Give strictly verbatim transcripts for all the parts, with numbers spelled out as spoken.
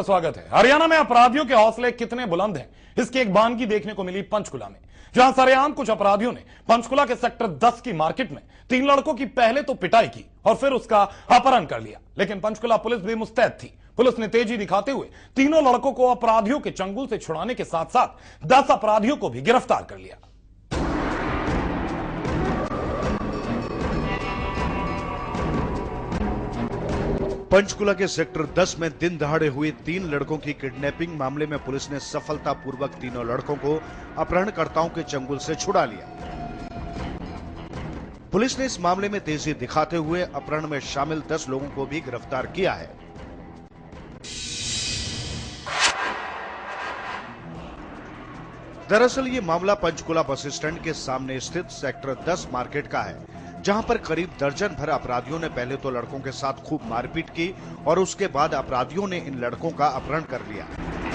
स्वागत है। हरियाणा में अपराधियों के हौसले कितने बुलंद हैं, इसकी एक बानगी देखने को मिली पंचकुला में, जहां सरेआम कुछ अपराधियों ने पंचकुला के सेक्टर दस की मार्केट में तीन लड़कों की पहले तो पिटाई की और फिर उसका अपहरण कर लिया। लेकिन पंचकुला पुलिस भी मुस्तैद थी। पुलिस ने तेजी दिखाते हुए तीनों लड़कों को अपराधियों के चंगुल से छुड़ाने के साथ साथ दस अपराधियों को भी गिरफ्तार कर लिया। पंचकुला के सेक्टर दस में दिन दहाड़े हुई तीन लड़कों की किडनैपिंग मामले में पुलिस ने सफलतापूर्वक तीनों लड़कों को अपहरणकर्ताओं के चंगुल से छुड़ा लिया। पुलिस ने इस मामले में तेजी दिखाते हुए अपहरण में शामिल दस लोगों को भी गिरफ्तार किया है। दरअसल ये मामला पंचकुला बस स्टैंड के सामने स्थित सेक्टर दस मार्केट का है, जहां पर करीब दर्जन भर अपराधियों ने पहले तो लड़कों के साथ खूब मारपीट की और उसके बाद अपराधियों ने इन लड़कों का अपहरण कर लिया।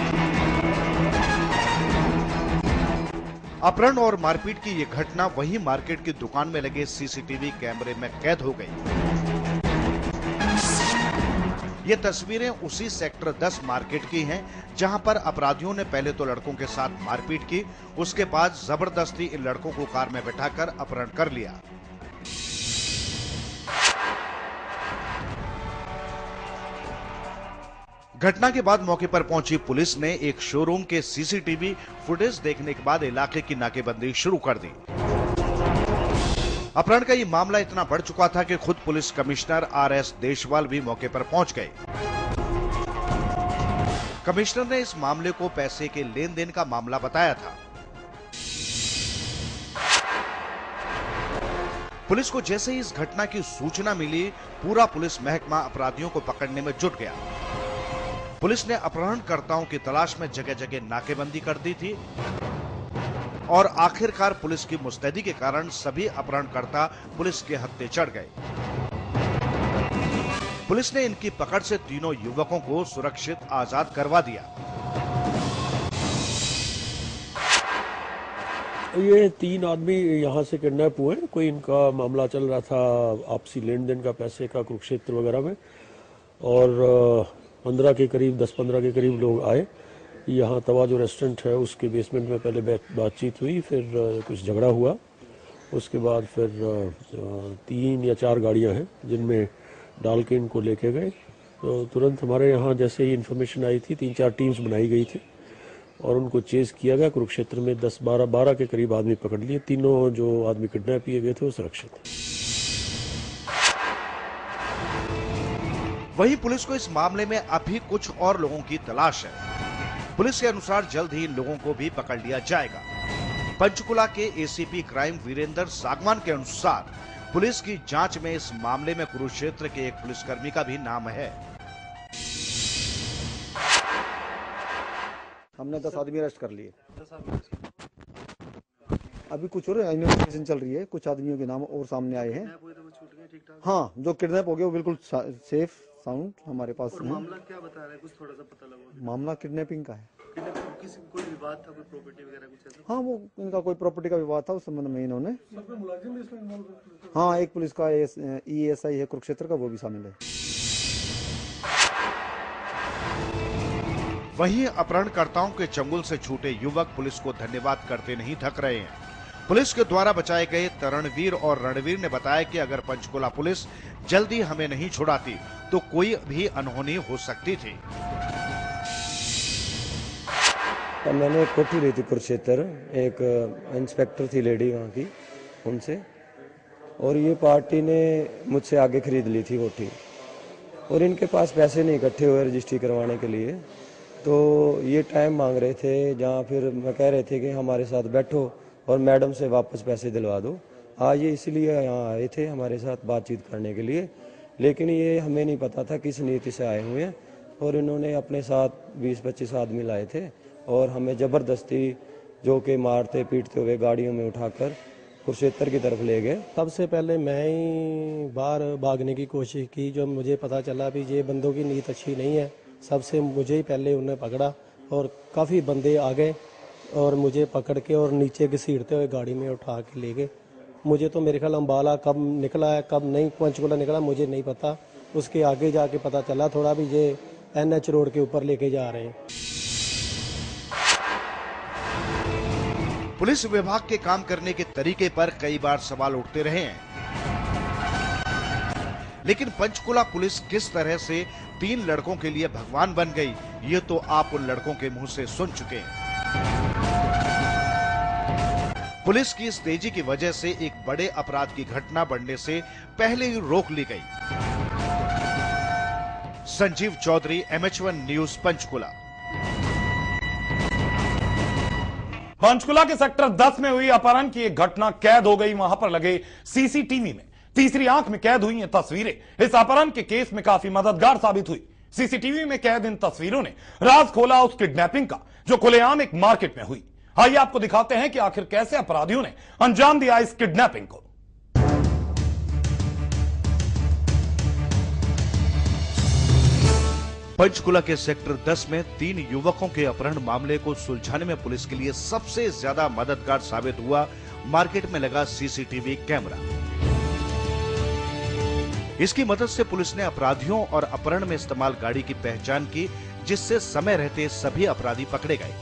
अपहरण और मारपीट की यह घटना वही मार्केट की दुकान में लगे सीसीटीवी कैमरे में कैद हो गई। ये तस्वीरें उसी सेक्टर दस मार्केट की हैं, जहां पर अपराधियों ने पहले तो लड़कों के साथ मारपीट की, उसके बाद जबरदस्ती इन लड़कों को कार में बैठाकर अपहरण कर लिया। घटना के बाद मौके पर पहुंची पुलिस ने एक शोरूम के सीसीटीवी फुटेज देखने के बाद इलाके की नाकेबंदी शुरू कर दी। अपहरण का ये मामला इतना बढ़ चुका था कि खुद police commissioner R S Deshwal भी मौके पर पहुंच गए। कमिश्नर ने इस मामले को पैसे के लेन देन का मामला बताया था। पुलिस को जैसे ही इस घटना की सूचना मिली, पूरा पुलिस महकमा अपराधियों को पकड़ने में जुट गया। पुलिस ने अपहरणकर्ताओं की तलाश में जगह जगह नाकेबंदी कर दी थी और आखिरकार पुलिस की मुस्तैदी के कारण सभी अपहरणकर्ता पुलिस के हत्थे चढ़ गए। पुलिस ने इनकी पकड़ से तीनों युवकों को सुरक्षित आजाद करवा दिया। ये तीन आदमी यहाँ से किडनैप हुए। कोई इनका मामला चल रहा था आपसी लेन देन का, पैसे का, कुरुक्षेत्र वगैरह में, और पंद्रह के करीब दस पंद्रह के करीब लोग आए। यहाँ तवा जो रेस्टोरेंट है उसके बेसमेंट में पहले बातचीत हुई, फिर कुछ झगड़ा हुआ, उसके बाद फिर तीन या चार गाड़ियाँ हैं जिनमें डाल के इनको लेके गए। तो तुरंत हमारे यहाँ जैसे ही इन्फॉर्मेशन आई थी, तीन चार टीम्स बनाई गई थी और उनको चेज किया गया। कुरुक्षेत्र में दस बारह बारह के करीब आदमी पकड़ लिए। तीनों जो आदमी किडनैप किए गए थे वो सुरक्षित थे। वहीं पुलिस को इस मामले में अभी कुछ और लोगों की तलाश है। पुलिस के अनुसार जल्द ही इन लोगों को भी पकड़ लिया जाएगा। पंचकुला के एसीपी क्राइम वीरेंद्र सागवान के अनुसार पुलिस की जांच में इस मामले में कुरुक्षेत्र के एक पुलिसकर्मी का भी नाम है। हमने दस आदमी अरेस्ट कर लिए। अभी कुछ और इन्वेस्टिगेशन चल रही है, कुछ आदमियों के नाम और सामने आए हैं। हाँ, जो किडनैप हो गए वो बिल्कुल सेफ साउंड हमारे पास है। मामला क्या बता रहा है, कुछ थोड़ा सा पता लगा? मामला किडनैपिंग का है। किसी कोई विवाद था, कोई प्रॉपर्टी वगैरह कुछ ऐसा? हाँ, वो इनका कोई प्रॉपर्टी का विवाद था, उस संबंध में इन्होंने। हाँ, एक पुलिस का ई एस आई है कुरुक्षेत्र का, वो भी शामिल है। वहीं अपहरणकर्ताओं के चंगुल से छूटे युवक पुलिस को धन्यवाद करते नहीं थक रहे हैं। पुलिस के द्वारा बचाए गए तरणवीर और रणवीर ने बताया कि अगर पंचकुला पुलिस जल्दी हमें नहीं छुड़ाती तो कोई भी अनहोनी हो सकती थी। मैंने एक कोठी ली थी कुरुक्षेत्र, एक इंस्पेक्टर थी लेडी वहाँ की, उनसे, और ये पार्टी ने मुझसे आगे खरीद ली थी कोठी, और इनके पास पैसे नहीं इकट्ठे हुए रजिस्ट्री करवाने के लिए। तो ये टाइम मांग रहे थे, जहाँ फिर मैं कह रहे थे कि हमारे साथ बैठो और मैडम से वापस पैसे दिलवा दो। आज ये इसलिए यहाँ आए थे हमारे साथ बातचीत करने के लिए, लेकिन ये हमें नहीं पता था किस नीति से आए हुए हैं, और इन्होंने अपने साथ बीस पच्चीस आदमी लाए थे और हमें ज़बरदस्ती जो कि मारते पीटते हुए गाड़ियों में उठाकर कुरुक्षेत्र की तरफ ले गए। सबसे पहले मैं ही बाहर भागने की कोशिश की। जो मुझे पता चला भी ये बंदों की नीयत अच्छी नहीं है, सबसे मुझे ही पहले उन्हें पकड़ा और काफ़ी बंदे आ गए और मुझे पकड़ के और नीचे घसीटते हुए गाड़ी में उठा के ले गए। मुझे तो मेरे ख्याल अम्बाला कब निकला है कब नहीं पंचकुला निकला मुझे नहीं पता। उसके आगे जाके पता चला थोड़ा भी ये एन एच रोड के ऊपर लेके जा रहे हैं। पुलिस विभाग के काम करने के तरीके पर कई बार सवाल उठते रहे हैं, लेकिन पंचकुला पुलिस किस तरह से तीन लड़कों के लिए भगवान बन गई, ये तो आप उन लड़कों के मुंह से सुन चुके हैं। पुलिस की इस तेजी की वजह से एक बड़े अपराध की घटना बढ़ने से पहले ही रोक ली गई। Sanjeev Chaudhary, M H one news, Panchkula. Panchkula के सेक्टर दस में हुई अपहरण की एक घटना कैद हो गई। वहां पर लगे सीसीटीवी में तीसरी आंख में कैद हुई ये तस्वीरें इस अपहरण के केस में काफी मददगार साबित हुई। सीसीटीवी में कैद इन तस्वीरों ने राज खोला उस किडनैपिंग का जो खुलेआम एक मार्केट में हुई। आइए आपको दिखाते हैं कि आखिर कैसे अपराधियों ने अंजाम दिया इस किडनैपिंग को। पंचकुला के सेक्टर दस में तीन युवकों के अपहरण मामले को सुलझाने में पुलिस के लिए सबसे ज्यादा मददगार साबित हुआ मार्केट में लगा सीसीटीवी कैमरा। इसकी मदद से पुलिस ने अपराधियों और अपहरण में इस्तेमाल गाड़ी की पहचान की, जिससे समय रहते सभी अपराधी पकड़े गए।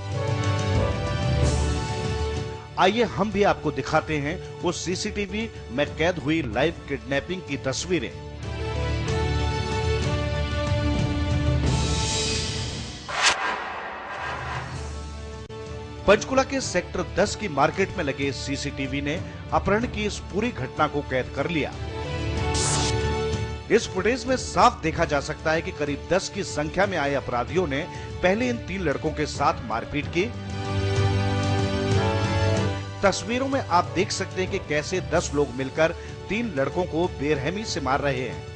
आइए हम भी आपको दिखाते हैं वो सीसीटीवी में कैद हुई लाइव किडनैपिंग की तस्वीरें। पंचकुला के सेक्टर दस की मार्केट में लगे सीसीटीवी ने अपहरण की इस पूरी घटना को कैद कर लिया। इस फुटेज में साफ देखा जा सकता है कि करीब दस की संख्या में आए अपराधियों ने पहले इन तीन लड़कों के साथ मारपीट की। तस्वीरों में आप देख सकते हैं कि कैसे दस लोग मिलकर तीन लड़कों को बेरहमी से मार रहे हैं।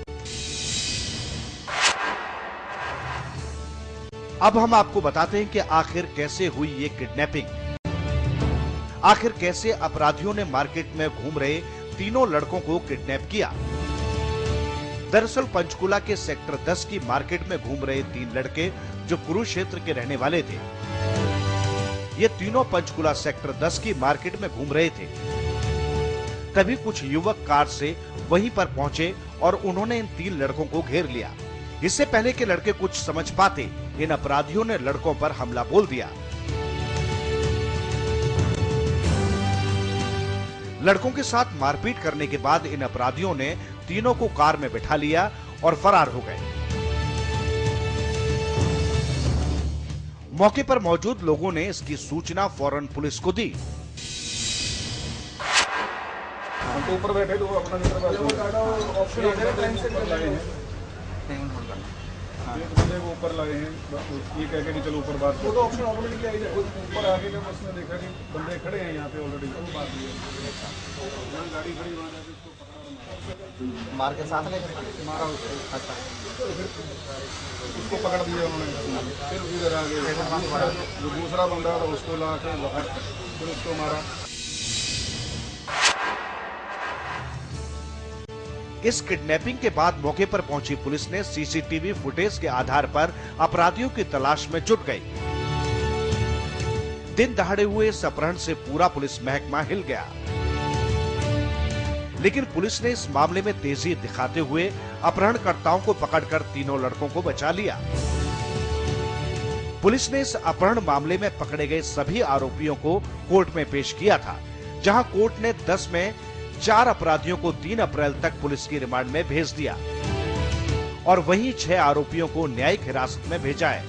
अब हम आपको बताते हैं कि आखिर कैसे हुई ये किडनैपिंग। आखिर कैसे अपराधियों ने मार्केट में घूम रहे तीनों लड़कों को किडनैप किया। दरअसल पंचकुला के सेक्टर दस की मार्केट में घूम रहे तीन लड़के जो कुरुक्षेत्र के रहने वाले थे। ये तीनों पंचकुला सेक्टर दस की मार्केट में घूम रहे थे। तभी कुछ युवक कार से वहीं पर पहुंचे और उन्होंने इन तीन लड़कों को घेर लिया। इससे पहले कि लड़के कुछ समझ पाते, इन अपराधियों ने लड़कों पर हमला बोल दिया। लड़कों के साथ मारपीट करने के बाद इन अपराधियों ने तीनों को कार में बिठा लिया और फरार हो गए। मौके पर मौजूद लोगों ने इसकी सूचना फौरन पुलिस को दी। ऊपर बैठे लोग अपना बंदे को ऊपर लाए हैं, ये कह के कि चलो ऊपर बात, वो तो ऑप्शन ऑटोमेटिकली आई जाए। ऊपर आगे जब उसने देखा कि बंदे खड़े हैं यहाँ पे ऑलरेडी, वो बात हुई है। गाड़ी खड़ी वहाँ जाके उसको पकड़ा, मार के साथ नहीं मारा उसको। अच्छा, उसको पकड़ दिया उन्होंने। फिर इधर आगे जो दूसरा बंदा था उसको ला के फिर उसको मारा। इस किडनैपिंग के बाद मौके पर पहुंची पुलिस ने सीसीटीवी फुटेज के आधार पर अपराधियों की तलाश में जुट गई। दिन दहाड़े हुए इस अपहरण से पूरा पुलिस महकमा हिल गया, लेकिन पुलिस ने इस मामले में तेजी दिखाते हुए अपहरणकर्ताओं को पकड़कर तीनों लड़कों को बचा लिया। पुलिस ने इस अपहरण मामले में पकड़े गए सभी आरोपियों को कोर्ट में पेश किया था, जहां कोर्ट ने दस में चार अपराधियों को तीन अप्रैल तक पुलिस की रिमांड में भेज दिया और वहीं छह आरोपियों को न्यायिक हिरासत में भेजा है।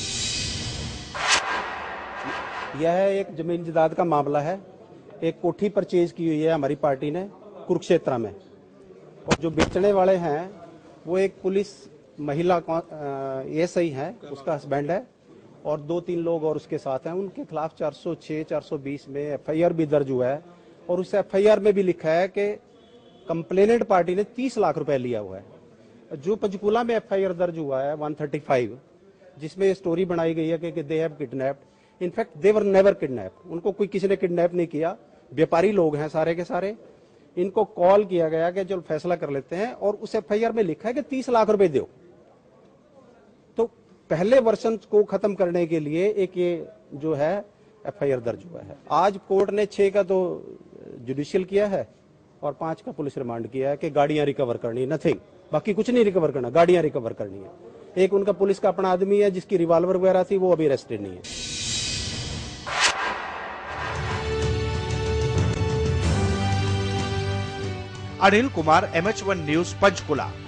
यह एक जमीन जायदाद का मामला है। एक कोठी परचेज की हुई है हमारी पार्टी ने कुरुक्षेत्र में, और जो बेचने वाले हैं वो एक पुलिस महिला एएसआई है, उसका हस्बैंड है, और दो तीन लोग और उसके साथ हैं। उनके खिलाफ चार सौ छह चार सौ बीस में एफआईआर भी दर्ज हुआ है, और उस एफआईआर में भी लिखा है कि कंप्लेनेंट पार्टी ने तीस लाख रुपए लिया हुआ है। जो पंचकुला में एफआईआर दर्ज हुआ है एक सौ पैंतीस, जिसमें स्टोरी बनाई गई है कि they have kidnapped, in fact they were never kidnapped. उनको कोई किसी ने किडनैप नहीं किया, व्यापारी लोग हैं सारे के सारे। इनको कॉल किया गया कि चलो फैसला कर लेते हैं, और उस एफआईआर में लिखा है कि तीस लाख रुपए दो। तो पहले वर्षन को खत्म करने के लिए एक ये जो है एफआईआर दर्ज हुआ है। आज कोर्ट ने छह का तो जुडिशियल किया है और पांच का पुलिस रिमांड किया है कि गाड़ियां रिकवर करनी, नथिंग, बाकी कुछ नहीं रिकवर करना, गाड़ियां रिकवर करनी है। एक उनका पुलिस का अपना आदमी है जिसकी रिवॉल्वर वगैरह थी, वो अभी अरेस्टेड नहीं है। Anil Kumar, M H one news, Panchkula.